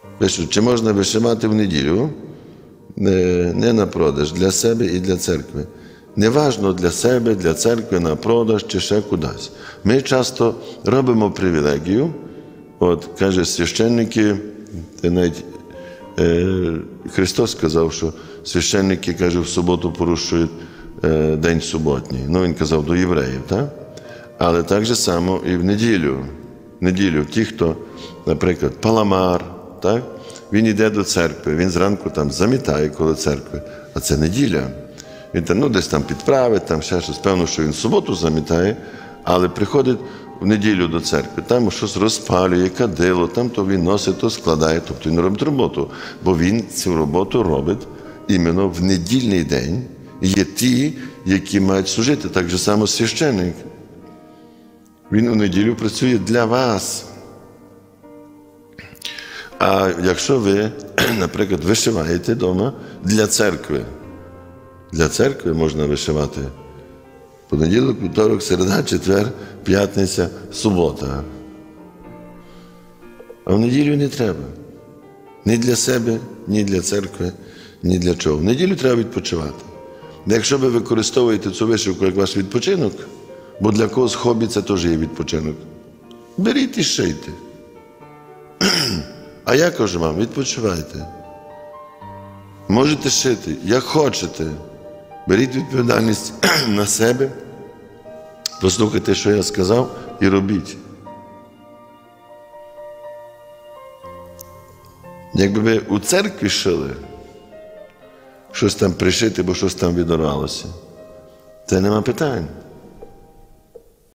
Пишуть, чи можна вишивати в неділю? Не на продаж, для себе і для церкви. Неважно для себе, для церкви, на продаж чи ще кудись. Ми часто робимо привілегію. От, каже, священники, навіть Христос сказав, що священники, каже, в суботу порушують день суботній. Ну, він казав до євреїв, так? Але так же само і в неділю. В неділю ті, хто, наприклад, паламар, так? Він йде до церкви, він зранку там замітає коло церкви, а це неділя. Він там, десь там підправить, там ще щось. Певно, що він в суботу замітає, але приходить в неділю до церкви, там щось розпалює, кадило, там то він носить, то складає, тобто він робить роботу. Бо він цю роботу робить іменно в недільний день. Є ті, які мають служити, так же само священник. Він у неділю працює для вас. А якщо ви, наприклад, вишиваєте вдома для церкви можна вишивати понеділок, вівторок, середа, четвер, п'ятниця, субота. А в неділю не треба. Ні для себе, ні для церкви, ні для чого. В неділю треба відпочивати. Якщо ви використовуєте цю вишивку як ваш відпочинок, бо для когось хобі це теж є відпочинок, беріть і шийте. А я кажу вам, відпочивайте. Можете шити, як хочете. Беріть відповідальність на себе, послухайте, що я сказав, і робіть. Якби ви у церкві шили, щось там пришити, бо щось там відорвалося, це нема питань.